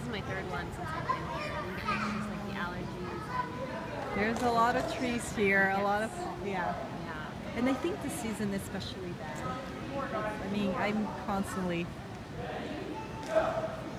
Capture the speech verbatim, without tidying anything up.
my third one since I've been here. And it's just like the allergies and There's a lot of trees here, a Yes. lot of, yeah. yeah. And I think the season especially bad. I mean, I'm constantly